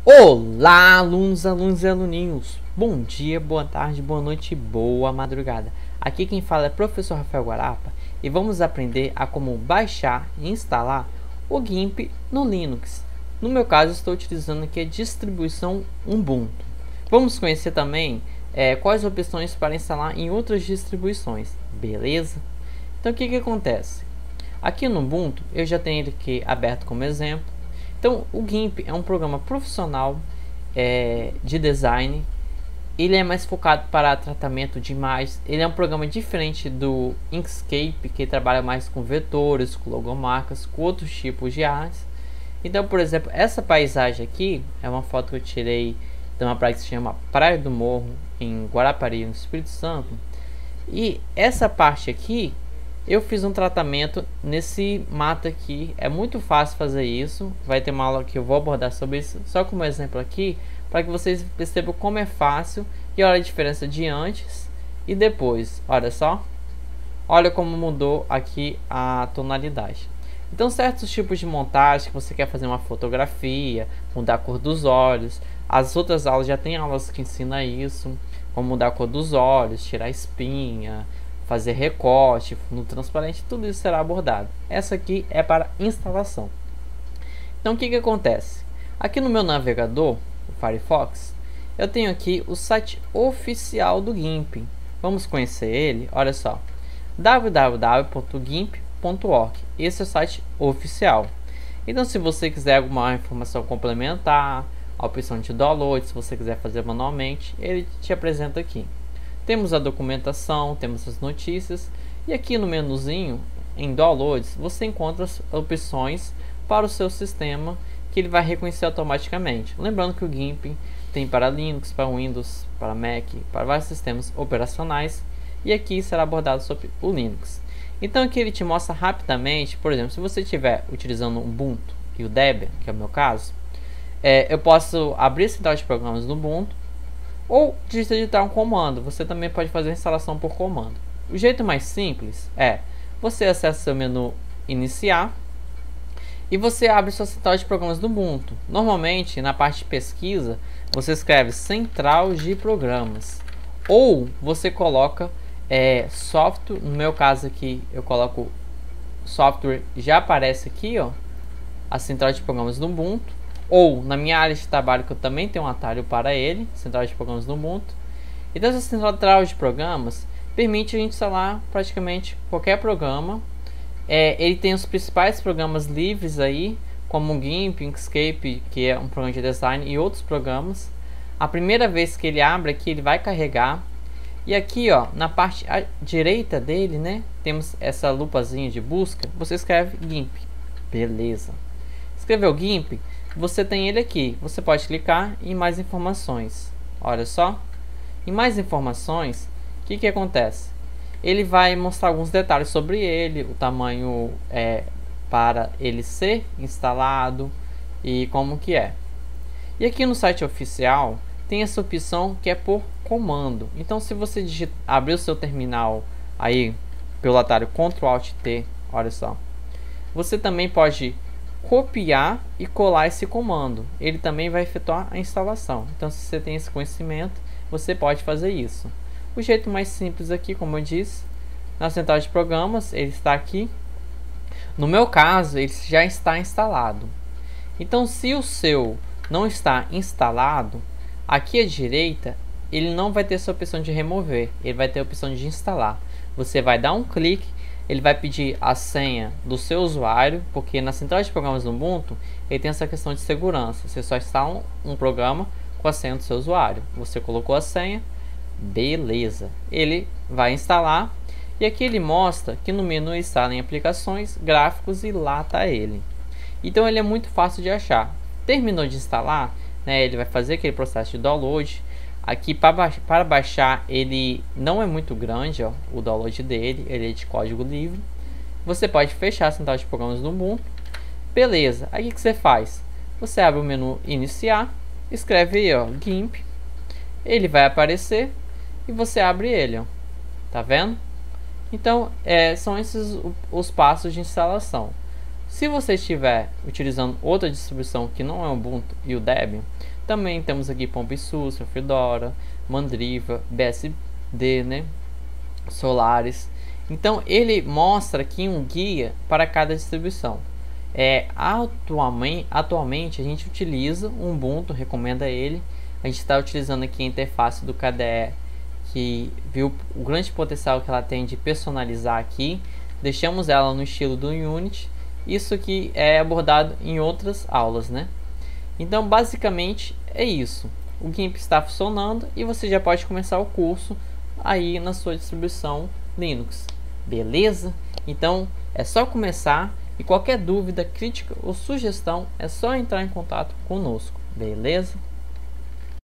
Olá, alunos e aluninhos! Bom dia, boa tarde, boa noite, boa madrugada. Aqui quem fala é o professor Rafael Guarapa e vamos aprender a como baixar e instalar o GIMP no Linux. No meu caso, estou utilizando aqui a distribuição Ubuntu. Vamos conhecer também quais opções para instalar em outras distribuições, beleza? Então o que acontece? Aqui no Ubuntu eu já tenho ele aqui aberto como exemplo. Então o GIMP é um programa profissional de design. Ele é mais focado para tratamento de imagens. Ele é um programa diferente do Inkscape, que trabalha mais com vetores, com logomarcas, com outros tipos de artes. Então, por exemplo, essa paisagem aqui é uma foto que eu tirei de uma praia que se chama Praia do Morro, em Guarapari, no Espírito Santo. E essa parte aqui eu fiz um tratamento nesse mato aqui. É muito fácil fazer isso. Vai ter uma aula que eu vou abordar sobre isso, só como exemplo aqui, para que vocês percebam como é fácil e olha a diferença de antes e depois. Olha só, olha como mudou aqui a tonalidade. Então, certos tipos de montagem que você quer fazer uma fotografia, mudar a cor dos olhos. As outras aulas já tem aulas que ensinam isso, como mudar a cor dos olhos, tirar a espinha, fazer recorte, fundo transparente, tudo isso será abordado. Essa aqui é para instalação. Então o que acontece? Aqui no meu navegador, o Firefox, eu tenho aqui o site oficial do GIMP. Vamos conhecer ele? Olha só, www.gimp.org. Esse é o site oficial. Então se você quiser alguma informação complementar, a opção de download, se você quiser fazer manualmente, ele te apresenta aqui. Temos a documentação, temos as notícias e aqui no menuzinho em downloads você encontra as opções para o seu sistema que ele vai reconhecer automaticamente. Lembrando que o GIMP tem para Linux, para Windows, para Mac, para vários sistemas operacionais e aqui será abordado sobre o Linux. Então aqui ele te mostra rapidamente, por exemplo, se você estiver utilizando o Ubuntu e o Debian, que é o meu caso, eu posso abrir esse central de programas no Ubuntu ou digitar um comando. Você também pode fazer a instalação por comando. O jeito mais simples é você acessa seu menu iniciar e você abre sua central de programas do Ubuntu. Normalmente na parte de pesquisa você escreve central de programas ou você coloca software. No meu caso aqui eu coloco software, já aparece aqui ó, a central de programas do Ubuntu. Ou na minha área de trabalho, que eu também tenho um atalho para ele, central de programas do Ubuntu. Então essa central de programas permite a gente instalar praticamente qualquer programa. Ele tem os principais programas livres aí, como o GIMP, Inkscape, que é um programa de design, e outros programas. A primeira vez que ele abre aqui, ele vai carregar. E aqui ó, na parte direita dele, né, temos essa lupazinha de busca. Você escreve GIMP, beleza. Escreveu GIMP, você tem ele aqui. Você pode clicar em mais informações. Olha só, em mais informações, o que acontece? Ele vai mostrar alguns detalhes sobre ele, o tamanho para ele ser instalado e como que é. E aqui no site oficial tem essa opção que é por comando. Então se você abrir o seu terminal aí pelo atalho Ctrl Alt T, olha só, você também pode copiar e colar esse comando. Ele também vai efetuar a instalação. Então se você tem esse conhecimento, você pode fazer isso. O jeito mais simples aqui, como eu disse, na central de programas, ele está aqui. No meu caso, ele já está instalado. Então se o seu não está instalado, aqui à direita ele não vai ter essa opção de remover, ele vai ter a opção de instalar. Você vai dar um clique, ele vai pedir a senha do seu usuário, porque na central de programas do Ubuntu ele tem essa questão de segurança. Você só instala um programa com a senha do seu usuário. Você colocou a senha, beleza. Ele vai instalar e aqui ele mostra que no menu instala em aplicações, gráficos e lá está ele. Então ele é muito fácil de achar. Terminou de instalar, né, ele vai fazer aquele processo de download. Aqui para baixar ele não é muito grande, ó, o download dele, ele é de código livre. Você pode fechar a central de programas do Ubuntu. Beleza, aí o que você faz? Você abre o menu iniciar, escreve aí, ó, GIMP. Ele vai aparecer e você abre ele, ó. Tá vendo? Então são esses os passos de instalação. Se você estiver utilizando outra distribuição que não é o Ubuntu e o Debian, Também temos aqui PompSUSE, Fedora, Mandriva, BSD, né? Solaris. Então ele mostra aqui um guia para cada distribuição. Atualmente a gente utiliza o Ubuntu, recomenda ele. A gente está utilizando aqui a interface do KDE, que viu o grande potencial que ela tem de personalizar aqui. Deixamos ela no estilo do Unity. Isso aqui é abordado em outras aulas, né? Então basicamente é isso. O GIMP está funcionando e você já pode começar o curso aí na sua distribuição Linux, beleza? Então é só começar, e qualquer dúvida, crítica ou sugestão é só entrar em contato conosco, beleza?